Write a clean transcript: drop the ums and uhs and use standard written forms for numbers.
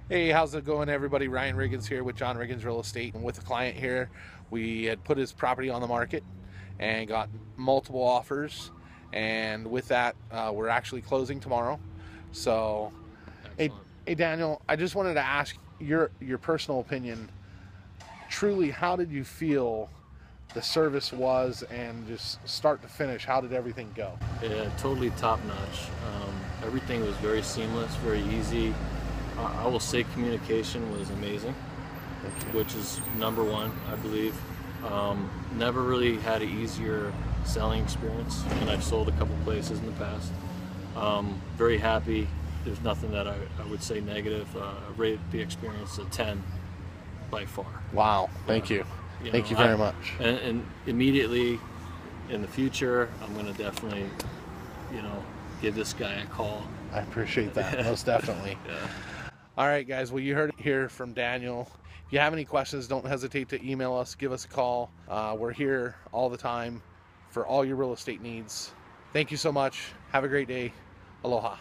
Hey, how's it going, everybody? Ryan Riggins here with John Riggins Real Estate. And with a client here, we had put his property on the market and got multiple offers. And with that, we're actually closing tomorrow. So, hey, Excellent. hey, Daniel, I just wanted to ask your personal opinion. Truly, how did you feel the service was, and just start to finish, how did everything go? Yeah, totally top notch. Everything was very seamless, very easy. I will say communication was amazing, which is number one, I believe. Never really had an easier selling experience, and I've sold a couple places in the past. Very happy. There's nothing that I would say negative. I rate the experience a 10 by far. Wow, thank you. Thank you very much. And immediately in the future, I'm going to definitely, give this guy a call. I appreciate that, most definitely. Yeah. All right, guys. Well, you heard it here from Daniel. If you have any questions, don't hesitate to email us, give us a call. We're here all the time for all your real estate needs. Thank you so much. Have a great day. Aloha.